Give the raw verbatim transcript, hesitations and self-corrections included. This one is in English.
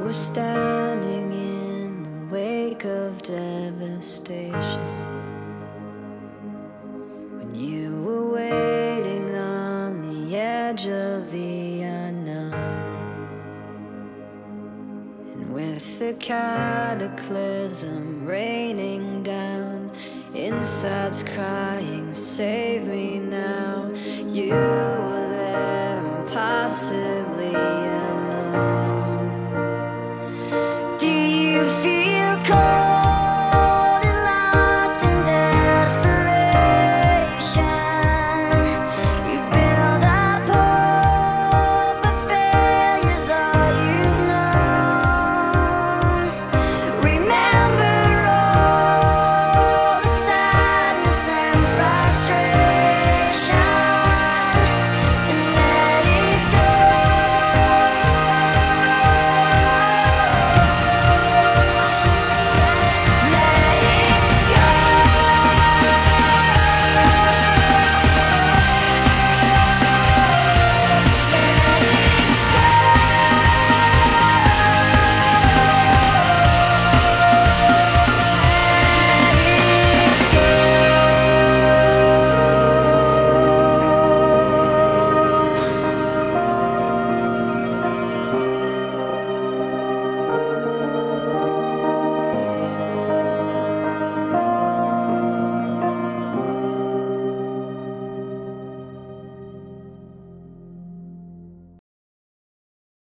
were standing in the wake of devastation, when you were waiting on the edge of the unknown. And with the cataclysm raining down, insides crying, save me now. You were there, impossible.